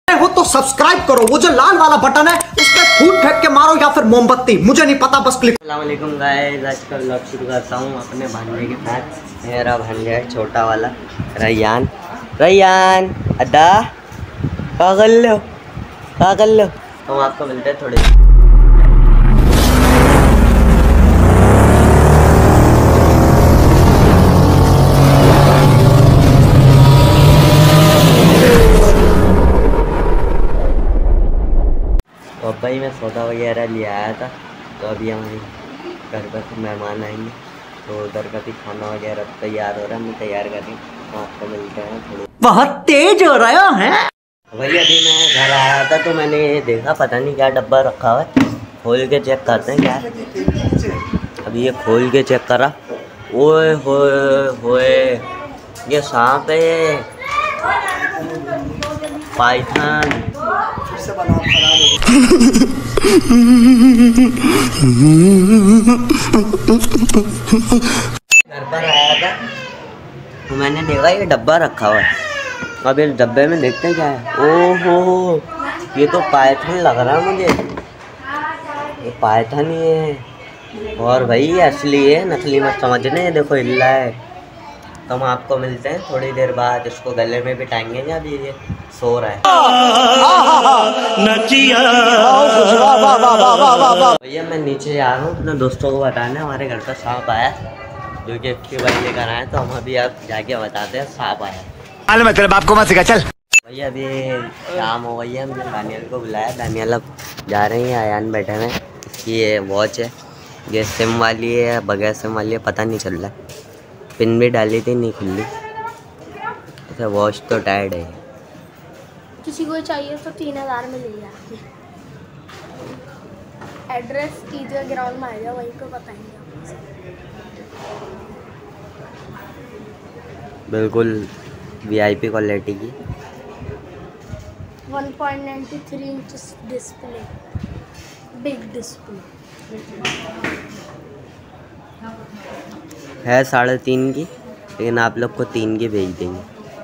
हो तो सब्सक्राइब करो, वो जो लाल वाला बटन है उस पर फूट फेंक के मारो या फिर मोमबत्ती, मुझे नहीं पता, बस क्लिक। अस्सलाम वालेकुम गाइस, आज का व्लॉग शुरू करता हूँ अपने भांजे के साथ। मेरा भांजा है छोटा वाला रैयान। रैयान अदा का कर लो। तो आपको मिलते हैं थोड़े। तो भाई मैं सौदा वगैरह ले आया था, तो अभी हमारे घर पर मेहमान आएंगे, तो उधर का भी खाना वगैरह तैयार हो रहा है, मैं तैयार कर रही हूँ। आपको मिलते हैं थोड़े। बहुत तेज हो रहा है भाई अभी मैं घर आया था तो मैंने देखा, पता नहीं क्या डब्बा रखा हुआ है, खोल के चेक करते हैं क्या है। अभी ये खोल के चेक करा, ओए होए ये सांप है, पाइथन। घर पर आया था तो मैंने देखा ये डब्बा रखा हुआ है। अब इस डब्बे में देखते हैं क्या है। ओहो, ये तो पाइथन लग रहा है मुझे, ये पाइथन ही है। और भाई ये असली है, नकली मत समझने, ये देखो हिल रहा है। तो हम आपको मिलते हैं थोड़ी देर बाद, इसको गले में बिठाएंगे या अभी ये सो रहा है। भैया मैं नीचे जा रहा हूँ अपने दोस्तों को बताने, हमारे घर पर सांप आया जो कि भाई लेकर आए, तो हम अभी आप जाके बताते हैं सांप आया। तेरे बाप को मत सिखा, चल। भैया अभी शाम हो गई है, हमने दानियल को बुलाया, दानियल अब जा रहे हैं। आयान बैठे हैं, इसकी ये वॉच है, ये सिम वाली है या बगैर सिम वाली है पता नहीं चल रहा है। पिन भी डाली थी, नहीं खुली। अच्छा वॉच तो टायर्ड है। किसी को चाहिए तो 3000 में ले जाएंगे। एड्रेस ईदगाह ग्राउंड में आएगा, वहीं पे बताएंगे बिल्कुल VIP क्वालिटी की। 1.93 इंच डिस्प्ले, बिग डिस्प्ले है 3.5 की, लेकिन आप लोग को 3 की भेज देंगे।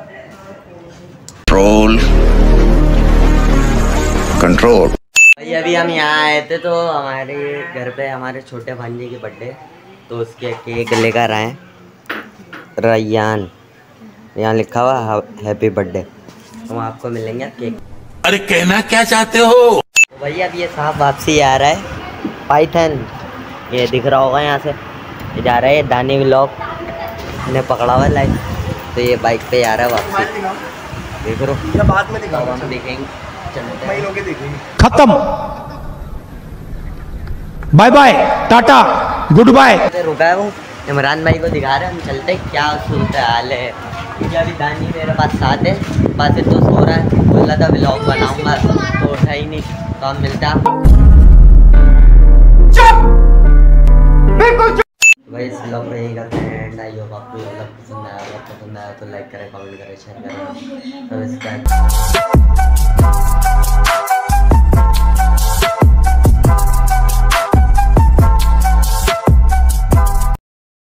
कंट्रोल। भाई अभी हम यहाँ आए थे तो हमारे घर पे हमारे छोटे भांजे की बर्थडे, तो उसके केक लेकर आए। रैयान यहाँ लिखा हुआ हैप्पी बर्थडे, हम आपको मिलेंगे केक। अरे कहना क्या चाहते हो? तो भैया अब ये सांप वापसी आ रहा है, पाइथन, ये दिख रहा होगा यहाँ से, ये जा रहा है दानी व्लॉग ने पकड़ा हुआ है लाइव, तो ये बाइक पे आ रहा है वापसी। देख रहे हो, बाद में दिखाओ, हम देखेंगे, चलते हैं। खत्म, bye bye, tata, good bye. रुका है वो, इमरान भाई को दिखा रहे हैं, हम चलते क्या सूरत हाल है। क्योंकि अभी दानी मेरे पास साथ है, पास तो सो रहा है, बोल रहा था व्लॉग बनाऊंगा तो उठा ही नहीं, तो हम मिलता। भाई इस व्लॉग में यही करते हैं एंड। आई होप आपको व्लॉग पसंद आया तो लाइक करें, कमेंट करें, शेयर करें, सब्सक्राइब।